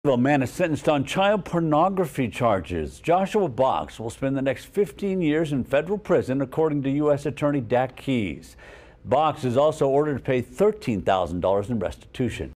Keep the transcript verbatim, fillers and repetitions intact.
A man is sentenced on child pornography charges. Joshua Box will spend the next fifteen years in federal prison, according to U S Attorney Dak Keys. Box is also ordered to pay thirteen thousand dollars in restitution.